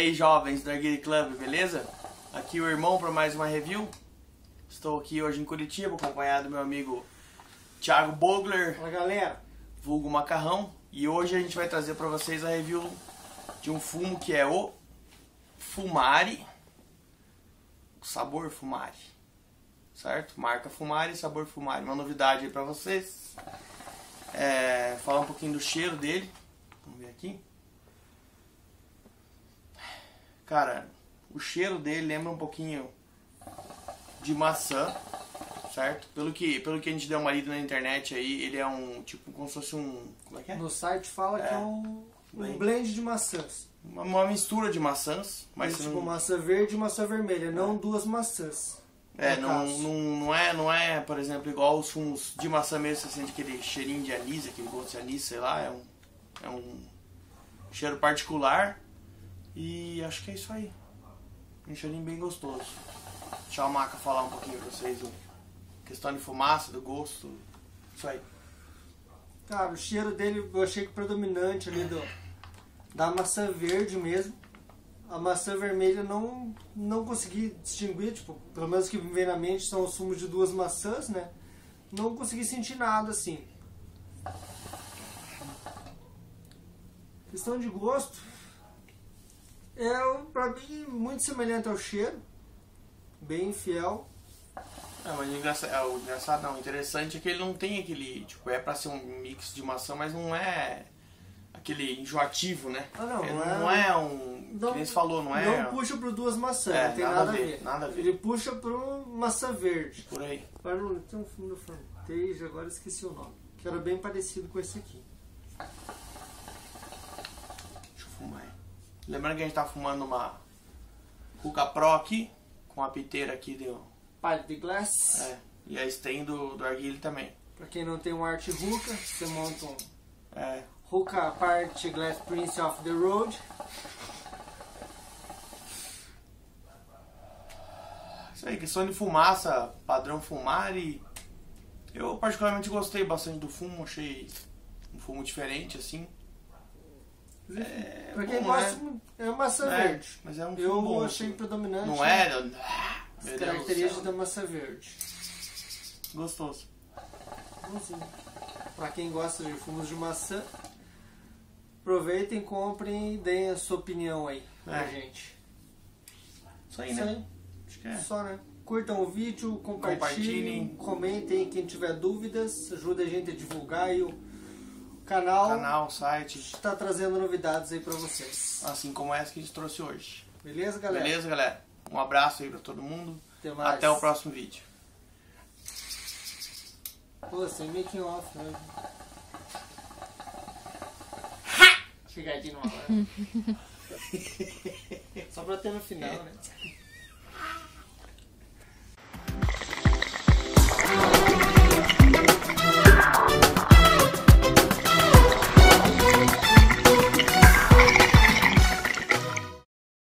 aí, jovens do Narguilé Club, beleza? Aqui o irmão para mais uma review. Estou aqui hoje em Curitiba, acompanhado do meu amigo Thiago Bogler. Fala, galera. Vulgo Macarrão. E hoje a gente vai trazer para vocês a review de um fumo que é o Fumari. Sabor Fumari. Certo? Marca Fumari, sabor Fumari. Uma novidade aí para vocês. Falar um pouquinho do cheiro dele. Vamos ver aqui. Cara, o cheiro dele lembra um pouquinho de maçã, certo? Pelo que a gente deu uma lida na internet aí, ele é um tipo como se fosse um... Como é que é? No site fala que é um blend de maçãs. Uma mistura de maçãs, mas Tipo não... maçã verde e maçã vermelha, não duas maçãs. Não é, por exemplo, igual os fumos de maçã mesmo, você sente aquele cheirinho de anis, aquele gosto de anis, sei lá, é um cheiro particular. E acho que é isso aí. Um cheirinho bem gostoso. Deixa a Maca falar um pouquinho pra vocês. Questão de fumaça, do gosto. Isso aí. Cara, o cheiro dele eu achei que predominante ali da maçã verde mesmo. A maçã vermelha não consegui distinguir, tipo, pelo menos o que me vem na mente são os sumos de duas maçãs, né? Não consegui sentir nada assim. Questão de gosto. Pra mim, muito semelhante ao cheiro. Bem fiel. Mas o interessante é que ele não tem aquele... Tipo, é pra ser um mix de maçã, mas não é aquele enjoativo, né? Não é um... Que nem você falou, não é... Não puxa pro duas maçãs, não tem nada a ver. Nada a ver. Ele puxa pro maçã verde. Por aí. Tem um fumo do Fantasia, agora esqueci o nome. Que era bem parecido com esse aqui. Deixa eu fumar aí. Lembrando que a gente tá fumando uma Hookah Pro aqui, com a piteira aqui do... Pilot de Glass. E a stem do Narguilé também. Pra quem não tem um Art Hookah, você monta um Hookah Pilot Glass Prince of the Road. Isso aí, questão de fumaça, padrão Fumari. Eu particularmente gostei bastante do fumo, achei um fumo diferente assim. Pra quem gosta, é maçã verde. Mas é um fumo eu bom, achei predominante. Não é? As características da maçã verde. Gostoso. Bonzinho. Pra quem gosta de fumos de maçã, aproveitem, comprem e deem a sua opinião aí pra gente. Isso aí, né? Acho que é. Só, né? Curtam o vídeo, compartilhem, comentem. Quem tiver dúvidas, ajuda a gente a divulgar aí o canal, site. Está trazendo novidades aí pra vocês. Assim como essa que a gente trouxe hoje. Beleza, galera? Beleza, galera? Um abraço aí pra todo mundo. Até mais. Até o próximo vídeo. Pô, sem making off, né? Chegadinho numa hora. Só pra ter no final, né?